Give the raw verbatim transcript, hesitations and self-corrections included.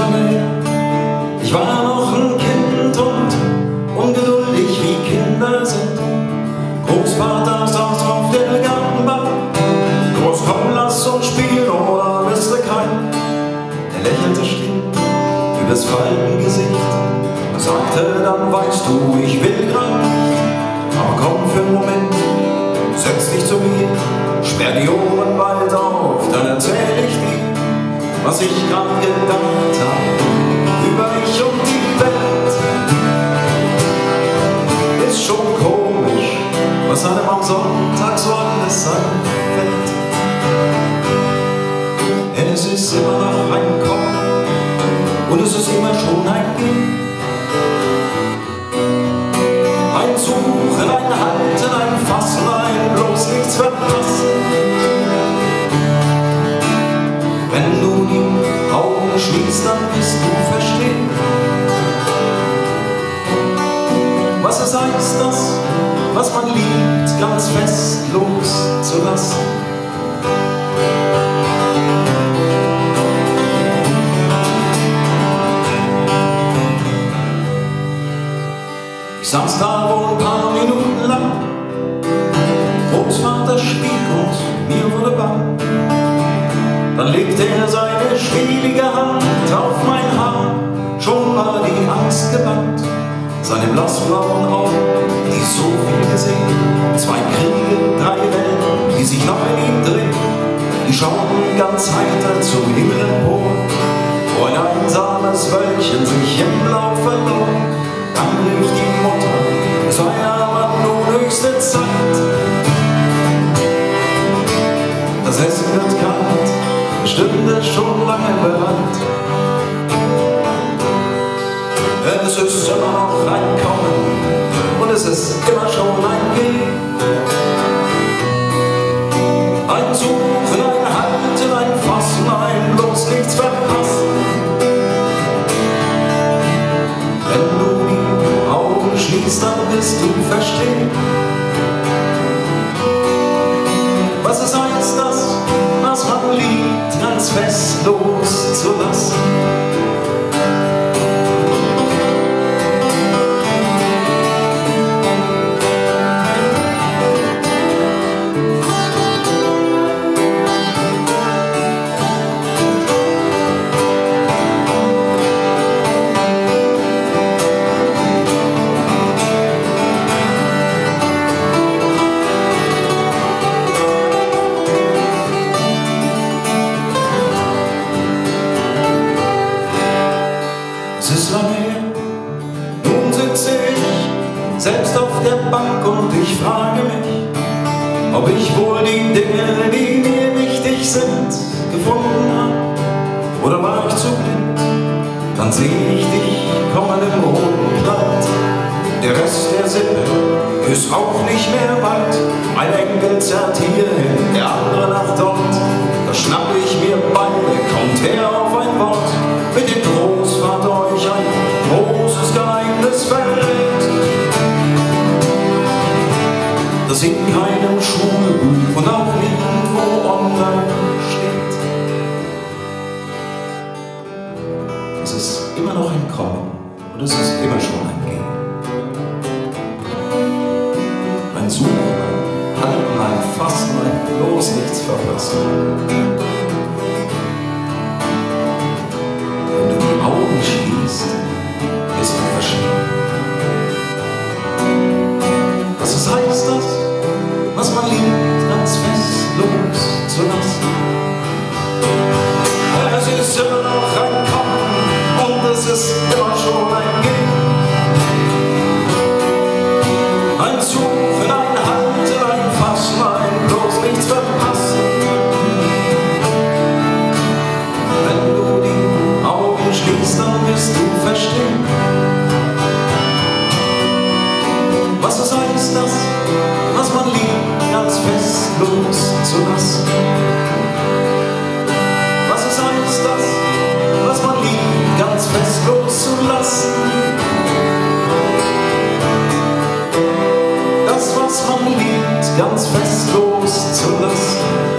lange her, ich war noch ein Kind und ungeduldig wie Kinder sind. Großvater saß auf der Gartenbank, Groß, komm, lass uns spielen, oder bist du kein? Er lächelte still übers Faltengesicht und sagte, dann weißt du, ich will grad nicht, aber komm für einen Moment, setz dich zu mir, sperr die Ohren bald auf, dann erzähl ich dir, was ich grad gedacht hab über ich und die Welt. Ist schon komisch, was einem am Sonntag so alles einfällt. Es ist immer noch ein Kommen und es ist immer schon ein Gehen. Ein Suchen, ein Halten, ein Fassen, ein bloß nichts verpassen. Wenn du die Augen schließt, dann wirst du verstehen, was es heißt, das, was man liebt, ganz fest loszulassen. Ich saß da wohl ein paar Minuten lang, Großvater schwieg und mir wurde bang. Dann legte er seine schwierige Hand auf mein Haar, schon war die Angst gebannt. Seine blassblauen Augen, die so viel gesehen, zwei Kriege, drei Wellen, die sich noch in ihm drehen, die schauten ganz heiter zum Himmel empor, wo ein einsames Wölkchen sich im Blau verlor. Dann rief die Mutter, es sei aber nun höchste Zeit. Das Essen wird kalt, die Stunde schon lange bereit. Es ist immer noch ein Kommen und es ist immer schon ein Gehen. Ein Suchen, ein Halten, ein Fassen, ein bloß nichts verpassen. Wenn du die Augen schließt, dann wirst du verstehen, was es heißt, das, was man liebt, ganz fest loszulassen. Es ist lange her, nun sitze ich selbst auf der Bank und ich frage mich, ob ich wohl die Dinge, die mir wichtig sind, gefunden habe, oder war ich zu blind? Dann sehe ich dich kommen im roten Kleid. Der Rest der Sippe ist auch nicht mehr weit. Ein Enkel zerrt hierhin, der andere nach dort. Da schnapp ich mir beide, kommt her auf ein Wort, mit dem Großvater euch ein großes Geheimnis verrät, das in keinem Schulbuch und auch nirgendwo online steht. Es ist immer noch ein Kommen und es ist immer schon ein Gehen. Ein Suchen, ein Halten, ein Fassen, ein bloß nichts verpassen. Wenn du die Augen schließt, wirst du verstehen, was es heißt, das, was man liebt, ganz fest loszulassen. Es ist immer noch ein Kommen und es ist immer schon ein Gehen. Ein Suchen, ein Halten, ein Fassen, ein bloß nichts verpassen. Wenn du die Augen schließt, dann wirst du verstehen, was es heißt, das, was man liebt, ganz fest loszulassen. Was es heißt, das, was man liebt, ganz fest loszulassen. Das, was man liebt, ganz fest loszulassen.